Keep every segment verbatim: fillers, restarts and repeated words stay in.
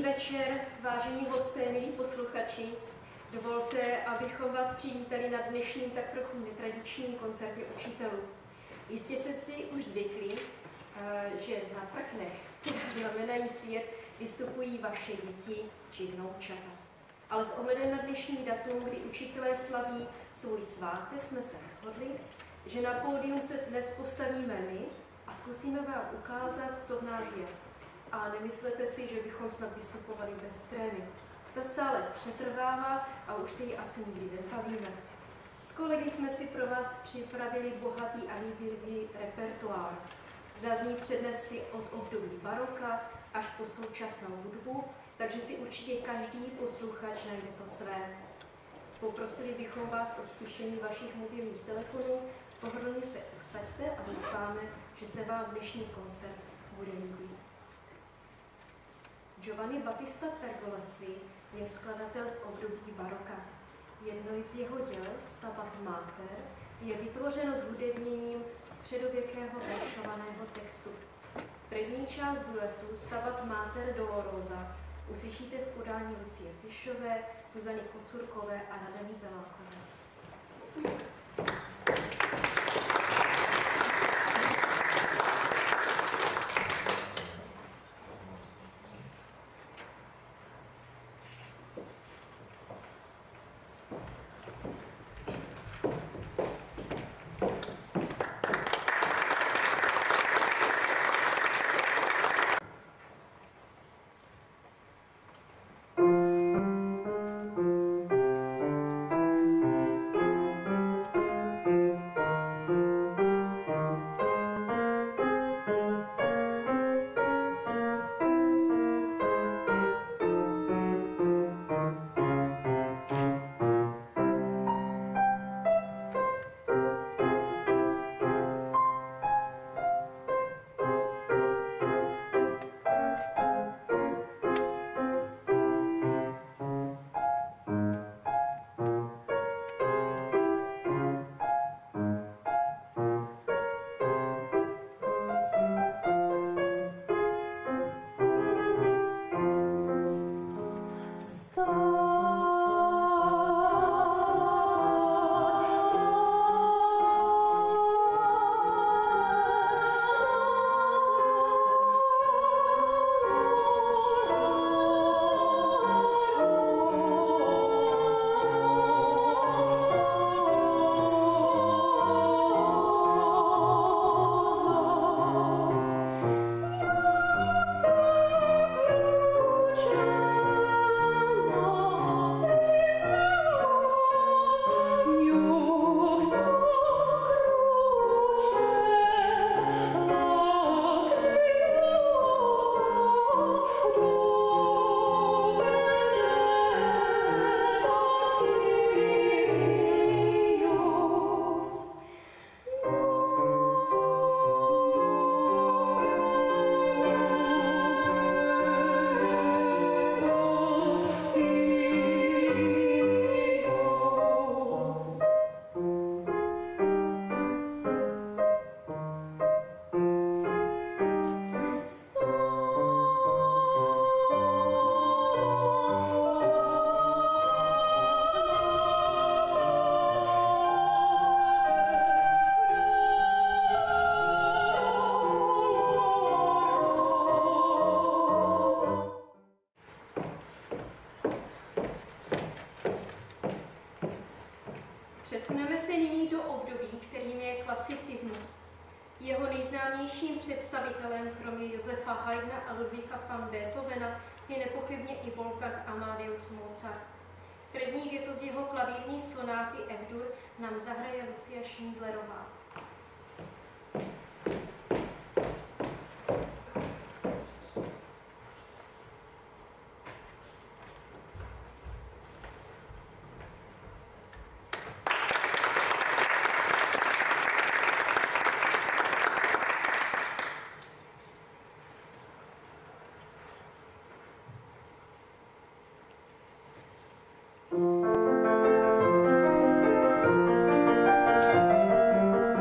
večer, vážení hosté, milí posluchači. Dovolte, abychom vás přivítali na dnešním tak trochu netradičním koncertě učitelů. Jistě jste si už zvykli, že na prknech, která znamenají svět, vystupují vaše děti či vnoučata. Ale s ohledem na dnešní datum, kdy učitelé slaví svůj svátek, jsme se rozhodli, že na pódium se dnes postavíme my a zkusíme vám ukázat, co v nás je. A nemyslete si, že bychom snad vystupovali bez trémy. Ta stále přetrvává a už se ji asi nikdy nezbavíme. S kolegy jsme si pro vás připravili bohatý a líbivý repertoár. Zazní přednesy od období baroka až po současnou hudbu, takže si určitě každý posluchač najde to své. Poprosili bychom vás o stišení vašich mobilních telefonů, pohodlně se usaďte a doufáme, že se vám dnešní koncert bude líbit. Giovanni Battista Pergolesi je skladatel z období baroka. Jedno z jeho děl, Stabat Mater, je vytvořeno zhudebněním středověkého veršovaného textu. První část duetu Stabat Mater Dolorosa uslyšíte v podání Lucie Fischové, Zuzany Kocurkové a Nadany Belákové. Přesuneme se nyní do období, kterým je klasicismus. Jeho nejznámějším představitelem, kromě Josefa Haydna a Ludwiga van Beethovena, je nepochybně i Wolfgang Amadeus Mozart. První větu z jeho klavírní sonáty F-dur nám zahraje Lucie Schindlerová. Thank you.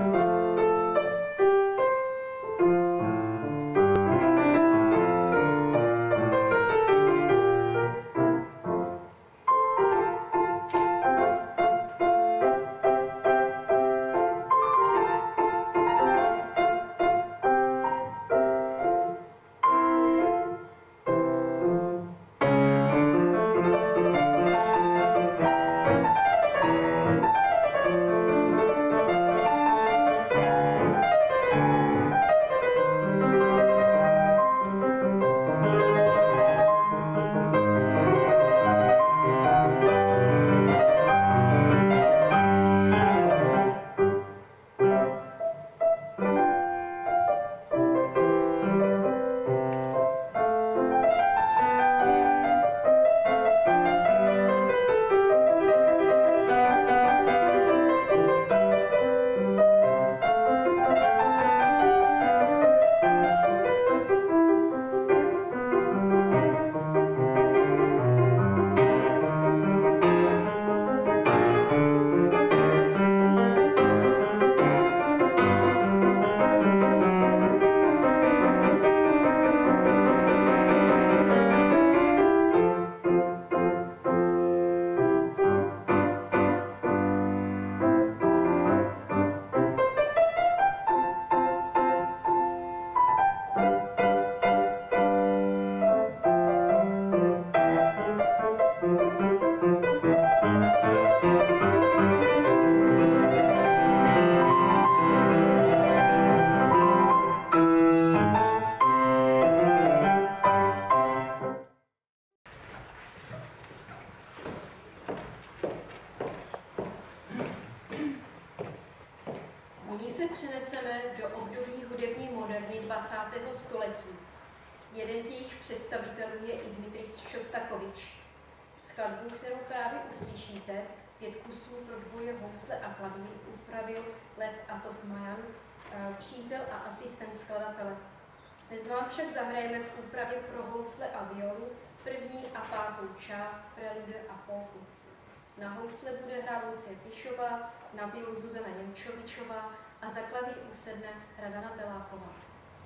Jeden z jejich představitelů je i Dmitrij Šostakovič. Skladbu, kterou právě uslyšíte, pět kusů pro dvoje, housle a klavír, upravil Lev Atofmajan, přítel a asistent skladatele. Dnes vám však zahrajeme v úpravě pro housle a violu první a pátou část prelude a polku. Na housle bude hrát Lucie Pišová, na violu Zuzana Němčovičová a za klavír usedne Radana Beláková.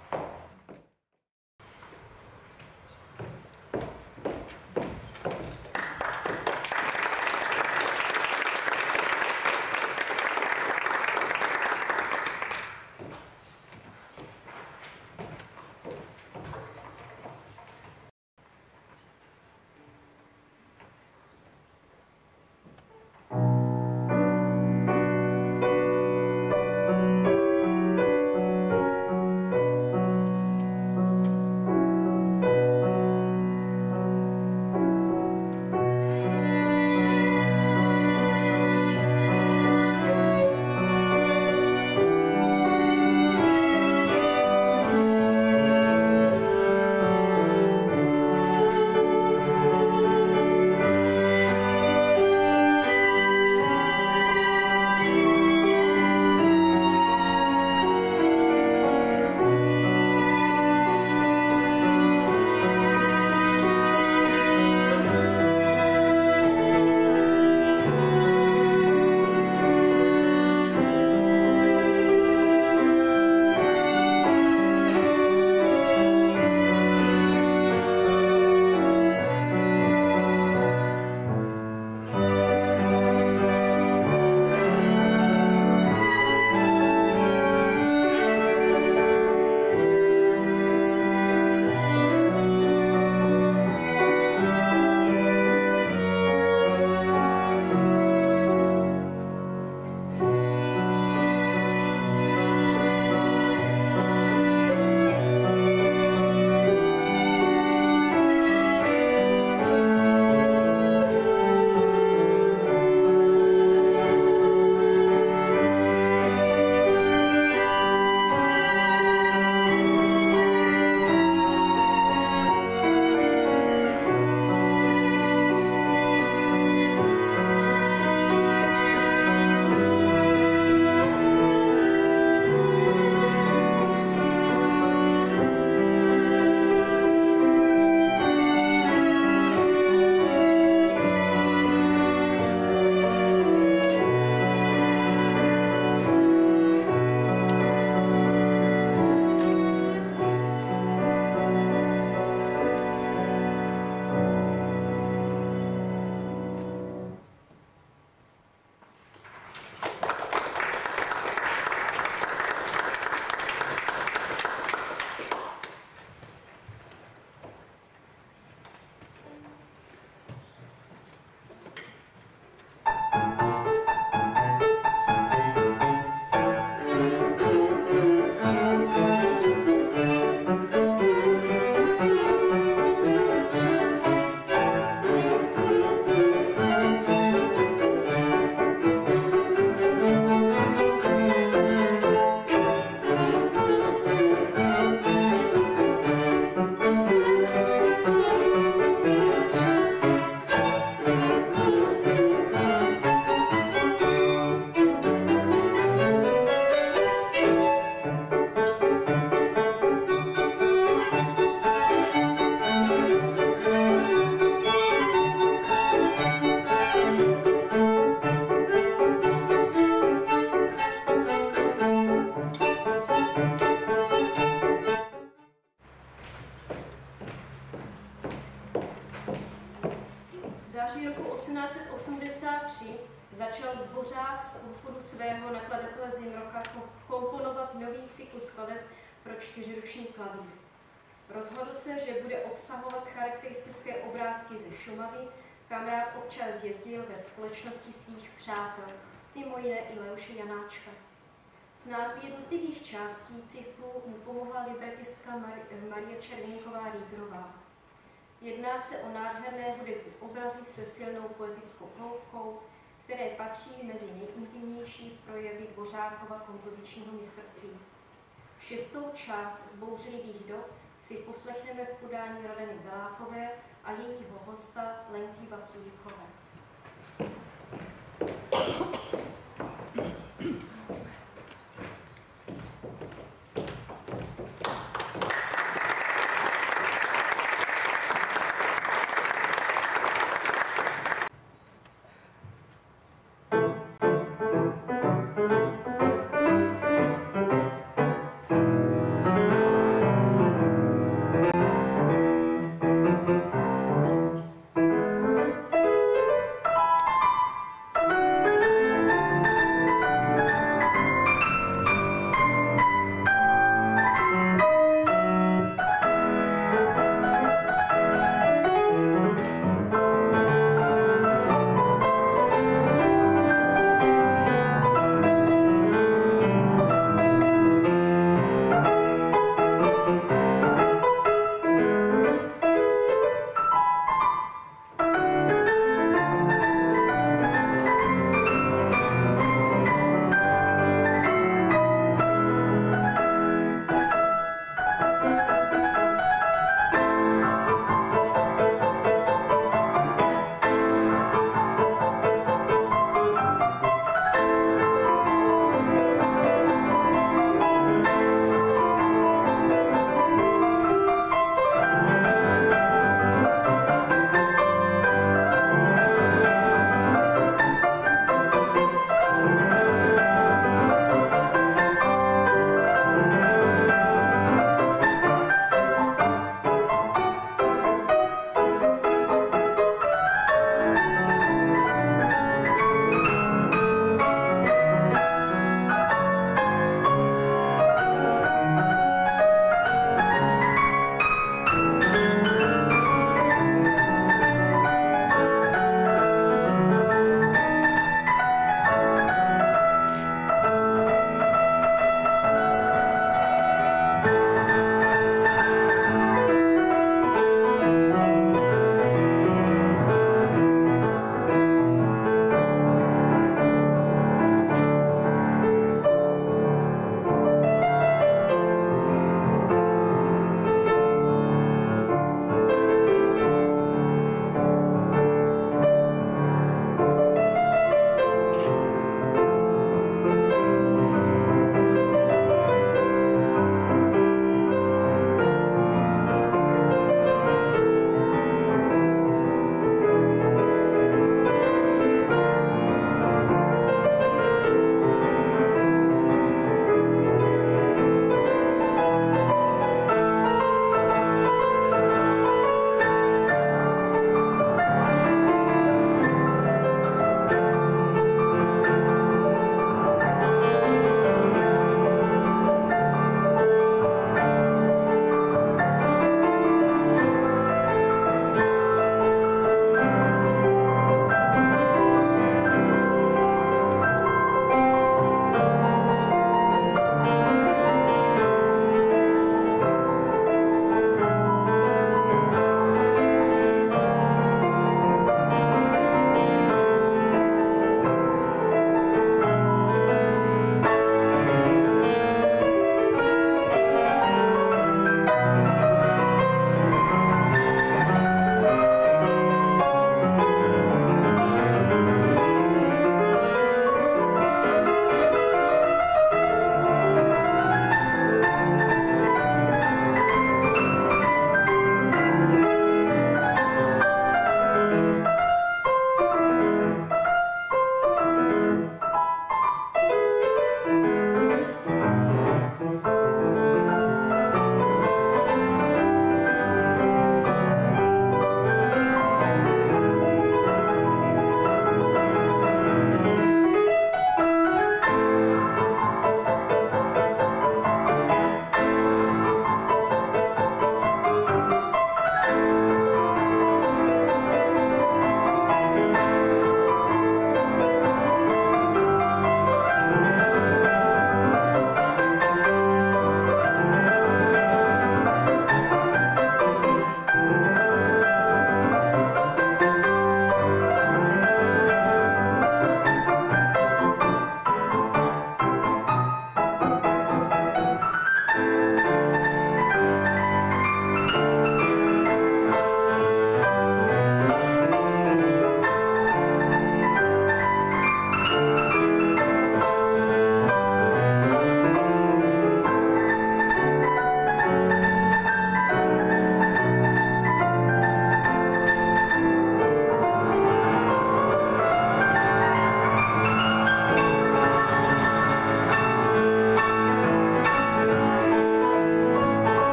září roku osmnáct set osmdesát tři začal Dvořák z obchodu svého nakladatele Zimroka komponovat nový cyklus skladeb pro čtyřiruční klavír. Rozhodl se, že bude obsahovat charakteristické obrázky ze Šumavy, kam rád občas jezdil ve společnosti svých přátel, mimo jiné i Leoše Janáčka. S názvy jednotlivých částí cyklu mu pomohla libretistka Mar- Marie Červinková-Rýgrová. Jedná se o nádherné hudební obrazy se silnou poetickou hloubkou, které patří mezi nejintimnější projevy Dvořákova kompozičního mistrovství. Šestou část Zbouřlivých dob si poslechneme v podání Radeny Belákové a jejího hosta Lenky Vaculíkové.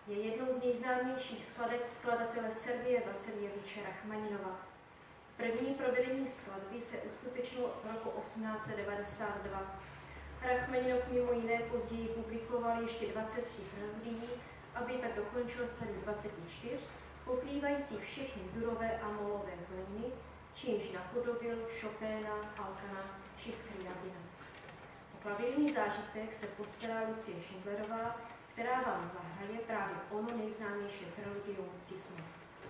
je jednou z nejznámějších skladeb skladatele Sergeje Vasiljeviče Rachmaninova. První provedení skladby se uskutečnilo roku osmnáct set devadesát dva. Rachmaninov mimo jiné později publikoval ještě dvacet tři preludí, aby tak dokončil sadu dvacet čtyři, pokrývající všechny durové a molové tóny, čímž napodobil Chopina, Alkana či Scriabina. O klavírní zážitek se postará Lucie Schindlerová, která vám zahraje právě ono nejznámější preludium Cismos.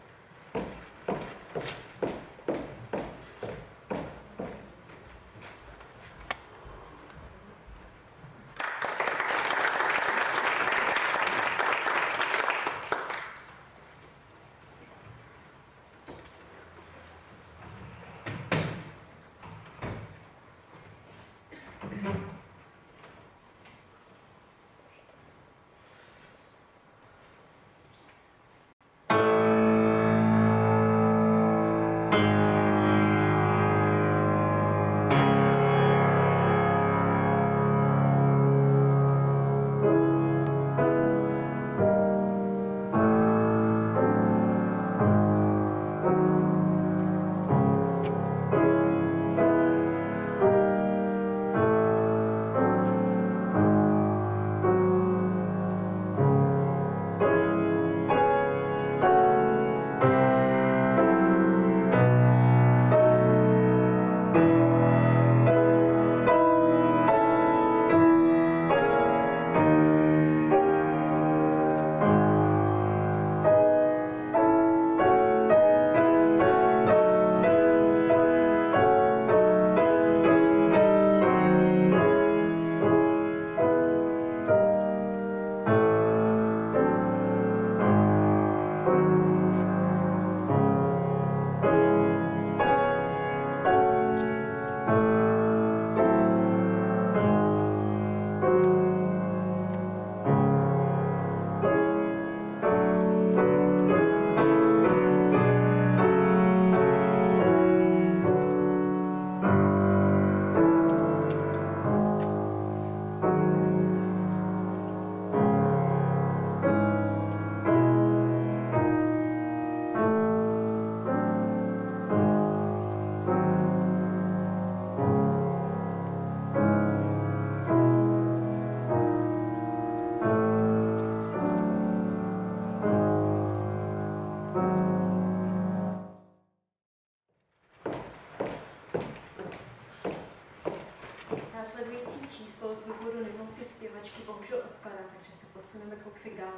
Následující číslo z důvodu nemoci zpěvačky bohužel odpadá, takže se posuneme kousek dál.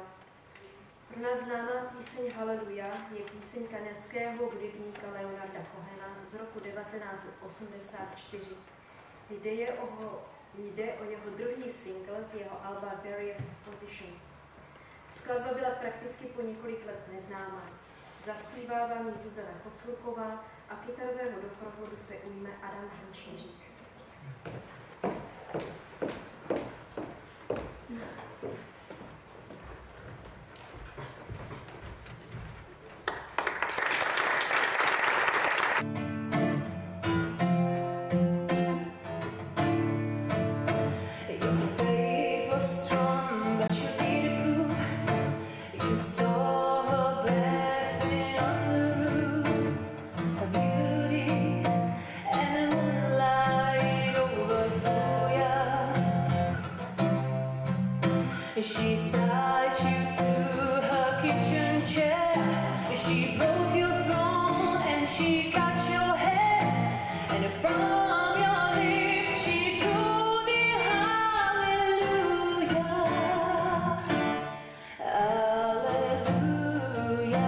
Pro nás známá píseň Haleluja je píseň kanadského hudebníka Leonarda Cohena z roku devatenáct set osmdesát čtyři. Jde, je o, jde o jeho druhý single z jeho alba Various Positions. Skladba byla prakticky po několik let neznámá. Zaspívá vám ji Zuzana Kocurková a kytarového doprovodu se ujme Adam Hrnčířík. She tied you to her kitchen chair. She broke your throne and she got your hair. And from your lips she drew the hallelujah. Hallelujah.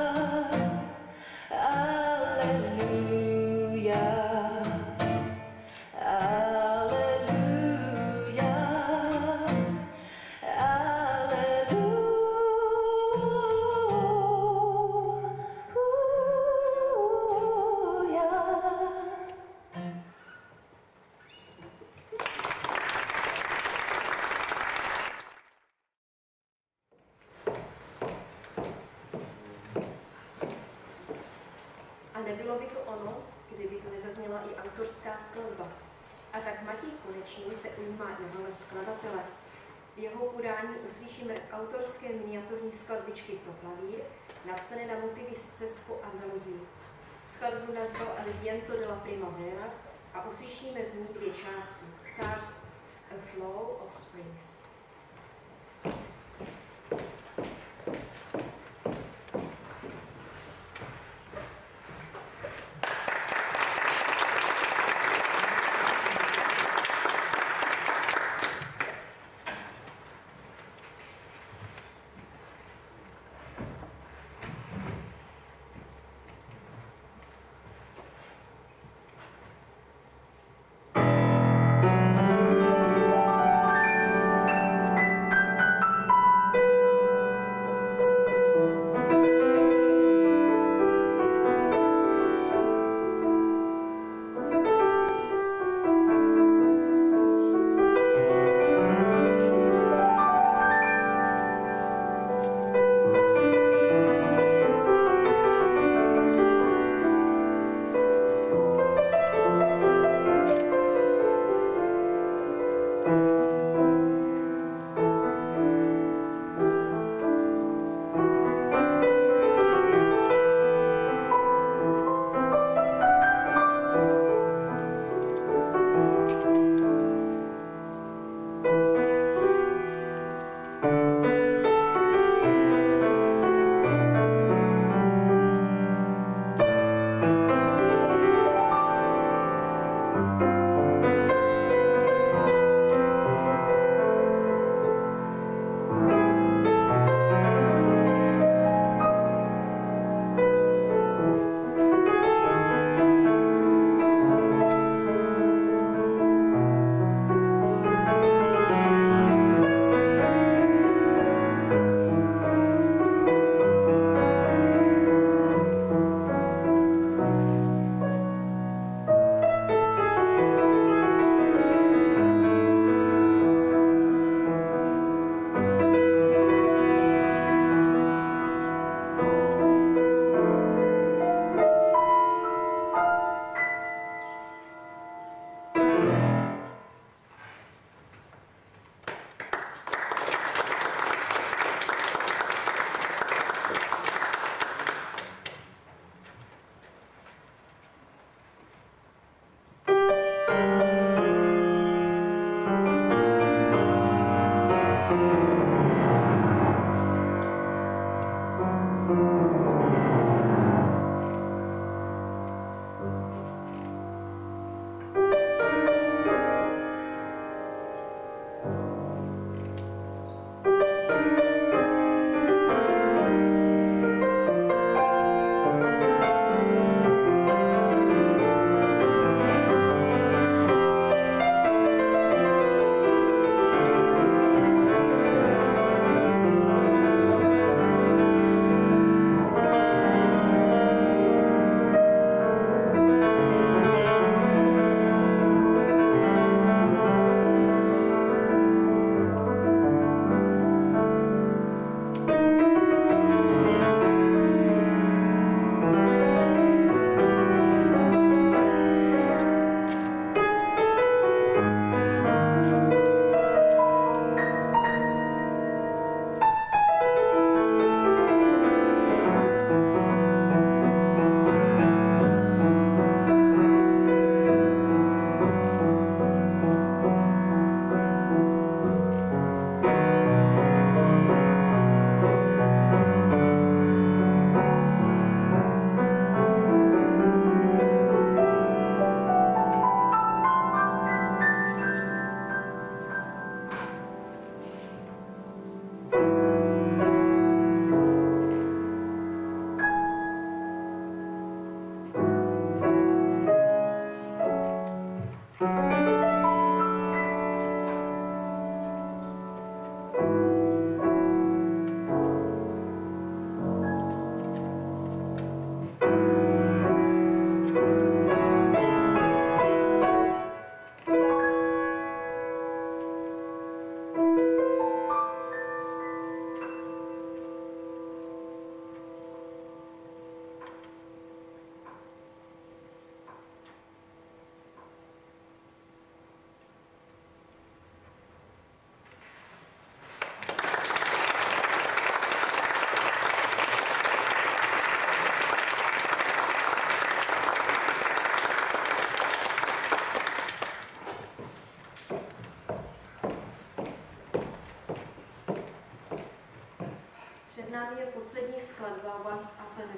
A nebylo by to ono, kdyby to nezazněla i autorská skladba. A tak Matěj Konečný se ujímá i role skladatele. jeho podání uslyšíme autorské miniaturní skladbičky pro klavír, napsané na motivy z cest po Andaluzii. Skladbu nazval El Viento de la Primavera a uslyšíme z ní dvě části, Stars a Flow of Springs. Thank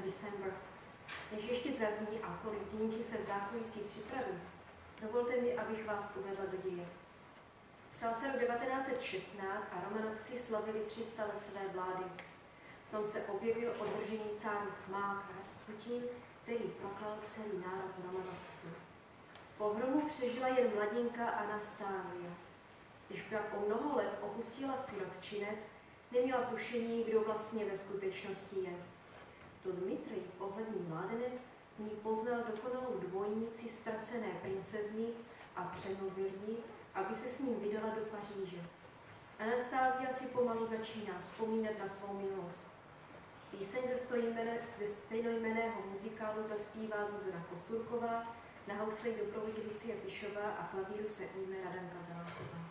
December. Než ještě zazní a kolik dýmky se v zákulisí připraví, dovolte mi, abych vás uvedla do děje. Psal se rok devatenáct set šestnáct a Romanovci slavili tři sta let své vlády. V tom se objevil odvržený cárův mák Rasputin, který poklal celý národ Romanovců. Pohromu přežila jen mladinka Anastázia. Když pak o mnoho let opustila sirotčinec, neměla tušení, kdo vlastně ve skutečnosti je. To Dmitrij, pohledný mládenec, v ní poznal dokonalou dvojnici ztracené princezny a přemluvil ji, aby se s ním vydala do Paříže. Anastázia si pomalu začíná vzpomínat na svou minulost. Píseň ze, ze stejnojmenného muzikálu zaspívá Zuzana Kocurková, na housli doprovodí Lucie Pišová a klavíru se ujme Radanka Beláková.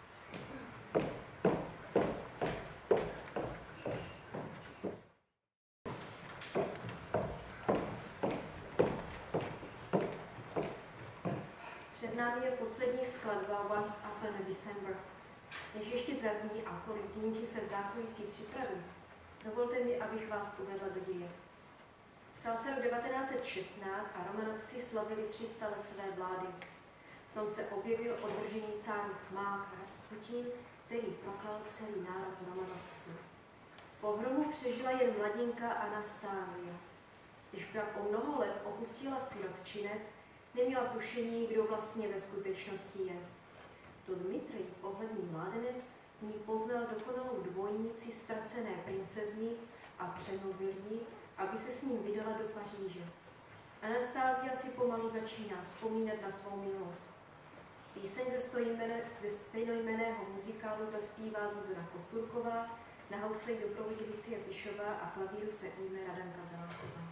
Před námi je poslední skladba Once Upon a December. Než ještě zazní a kolik dýmky se v zákulisí připraví, dovolte mi, abych vás uvedla do děje. Psal se rok devatenáct set šestnáct a Romanovci slavili tři sta let své vlády. V tom se objevil odvržený cárův mák Rasputin, který poklal celý národ Romanovců. Pohromu přežila jen mladinka Anastázia. Když pak o mnoho let opustila sirotčinec, neměla tušení, kdo vlastně ve skutečnosti je. To Dmitrij, pohledný mládenec, v ní poznal dokonalou dvojnici ztracené princezny a přemluvil ji, aby se s ním vydala do Paříže. Anastázia si pomalu začíná vzpomínat na svou minulost. Píseň ze, ze stejnojmenného muzikálu zaspívá Zuzana Kocurková, na housli doprovodí Lucie Pišová a klavíru se ujme Radanka Beláková.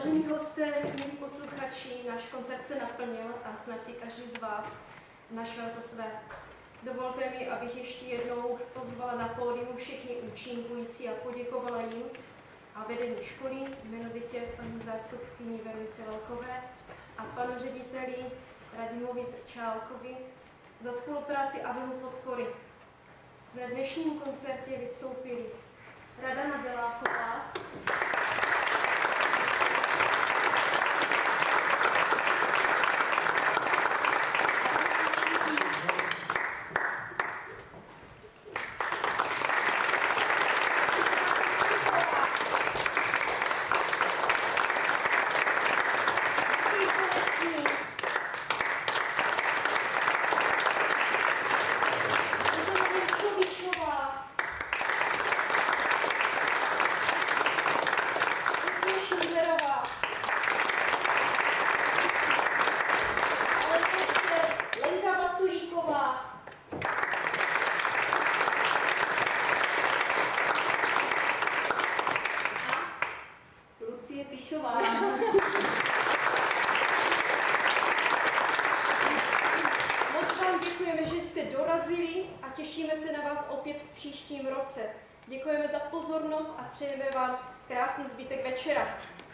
Vážení hosté, milí posluchači, náš koncert se naplnil a snad si každý z vás našel to své. Dovolte mi, abych ještě jednou pozvala na pódium všechny účinkující a poděkovala jim a vedení školy, jmenovitě paní zástupkyni Veronice Velkové a panu řediteli Radimovi Trčálkovi za spolupráci a vlnu podpory. Na dnešním koncertě vystoupili Radana Beláková, a těšíme se na vás opět v příštím roce. Děkujeme za pozornost a přejeme vám krásný zbytek večera.